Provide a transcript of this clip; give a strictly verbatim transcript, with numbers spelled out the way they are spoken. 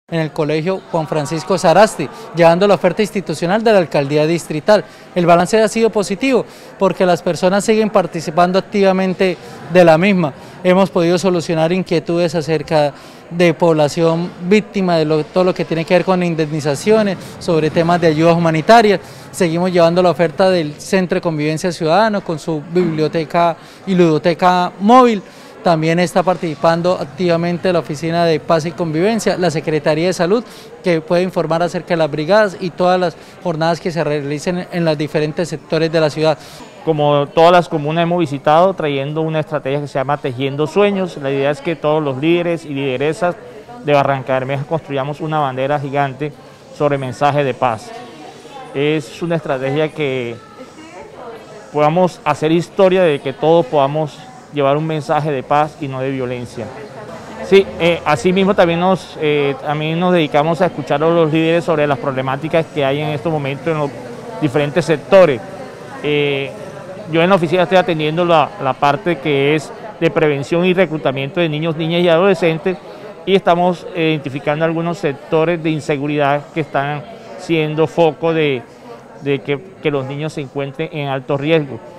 en el colegio Juan Francisco Sarasti, llevando la oferta institucional de la alcaldía distrital. El balance ha sido positivo porque las personas siguen participando activamente de la misma. Hemos podido solucionar inquietudes acerca de población víctima de lo, todo lo que tiene que ver con indemnizaciones, sobre temas de ayudas humanitarias. Seguimos llevando la oferta del Centro de Convivencia Ciudadana con su biblioteca y ludoteca móvil. También está participando activamente la Oficina de Paz y Convivencia, la Secretaría de Salud, que puede informar acerca de las brigadas y todas las jornadas que se realicen en los diferentes sectores de la ciudad. Como todas las comunas hemos visitado, trayendo una estrategia que se llama Tejiendo Sueños. La idea es que todos los líderes y lideresas de Barranca Bermeja construyamos una bandera gigante sobre mensaje de paz. Es una estrategia que podamos hacer historia de que todos podamos llevar un mensaje de paz y no de violencia. Sí, eh, asimismo también nos, eh, también nos dedicamos a escuchar a los líderes sobre las problemáticas que hay en estos momentos en los diferentes sectores. Eh, yo en la oficina estoy atendiendo la, la parte que es de prevención y reclutamiento de niños, niñas y adolescentes, y estamos identificando algunos sectores de inseguridad que están siendo foco de, de que, que los niños se encuentren en alto riesgo.